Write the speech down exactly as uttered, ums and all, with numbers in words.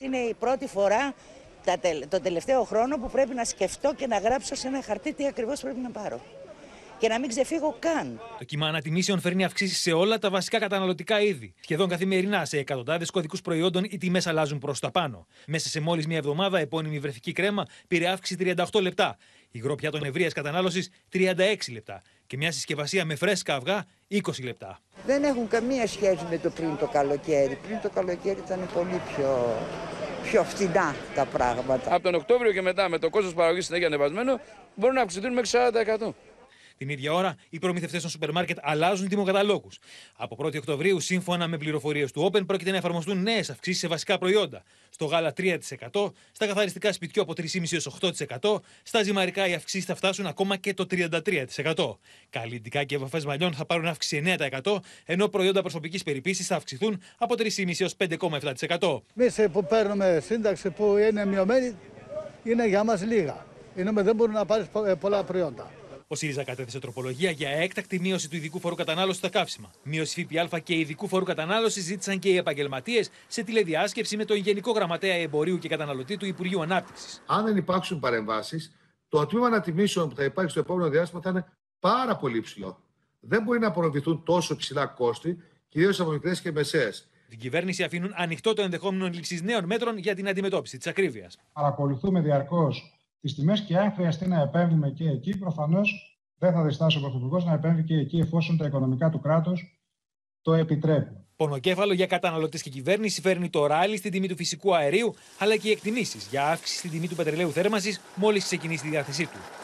Είναι η πρώτη φορά το τελευταίο χρόνο που πρέπει να σκεφτώ και να γράψω σε ένα χαρτί τι ακριβώς πρέπει να πάρω. Και να μην ξεφύγω καν. Το κύμα ανατιμήσεων φέρνει αυξήσεις σε όλα τα βασικά καταναλωτικά είδη. Σχεδόν καθημερινά σε εκατοντάδες κωδικούς προϊόντων οι τιμές αλλάζουν προς τα πάνω. Μέσα σε μόλις μία εβδομάδα, επώνυμη βρεφική κρέμα πήρε αύξηση τριάντα οκτώ λεπτά. Υγρό πιάτο ευρείας κατανάλωσης τριάντα έξι λεπτά. Και μια συσκευασία με φρέσκα αυγά είκοσι λεπτά. Δεν έχουν καμία σχέση με το πριν το καλοκαίρι. Πριν το καλοκαίρι ήταν πολύ πιο, πιο φθηνά τα πράγματα. Από τον Οκτώβριο και μετά, με το κόστος παραγωγής συνέχεια ανεβασμένο, μπορούν να αυξηθούν μέχρι σαράντα τοις εκατό. Την ίδια ώρα, οι προμηθευτές των σούπερ μάρκετ αλλάζουν τιμοκαταλόγους. Από πρώτη Οκτωβρίου, σύμφωνα με πληροφορίες του Open, πρόκειται να εφαρμοστούν νέες αυξήσεις σε βασικά προϊόντα. Στο γάλα τρία τοις εκατό, στα καθαριστικά σπιτιού από τρία κόμμα πέντε τοις εκατό έως οκτώ τοις εκατό, στα ζυμαρικά οι αυξήσεις θα φτάσουν ακόμα και το τριάντα τρία τοις εκατό. Καλλιντικά και επαφές μαλλιών θα πάρουν αύξηση εννέα τοις εκατό, ενώ προϊόντα προσωπικής περιποίησης θα αυξηθούν από τρία κόμμα πέντε έως πέντε κόμμα επτά τοις εκατό. Εμείς που παίρνουμε σύνταξη που είναι μειωμένη, είναι για μας λίγα. Είναι, δεν μπορούν να πάρεις πολλά προϊόντα. Ο ΣΥΡΙΖΑ κατέθεσε τροπολογία για έκτακτη μείωση του ειδικού φόρου κατανάλωσης στα καύσιμα. Μείωση ΦΠΑ και ειδικού φόρου κατανάλωσης ζήτησαν και οι επαγγελματίες σε τηλεδιάσκεψη με τον Γενικό Γραμματέα Εμπορίου και Καταναλωτή του Υπουργείου Ανάπτυξης. Αν δεν υπάρξουν παρεμβάσεις, το τμήμα ανατιμήσεων που θα υπάρξει στο επόμενο διάστημα θα είναι πάρα πολύ υψηλό. Δεν μπορεί να απορροφηθούν τόσο ψηλά κόστη, κυρίως από μικρές και μεσαίες. Την κυβέρνηση αφήνουν ανοιχτό το ενδεχόμενο λήψης νέων μέτρων για την αντιμετώπιση της ακρίβειας. Παρακολουθούμε διαρκώς τις τιμές και αν χρειαστεί να επέμβουμε και εκεί, προφανώς δεν θα διστάσει ο Πρωθυπουργός να επέμβει και εκεί, εφόσον τα οικονομικά του κράτους το επιτρέπουν. Πονοκέφαλο για καταναλωτές και κυβέρνηση φέρνει το ράλι στην τιμή του φυσικού αερίου, αλλά και οι εκτιμήσεις για αύξηση στην τιμή του πετρελαίου θέρμανσης μόλις ξεκινήσει τη διάθεσή του.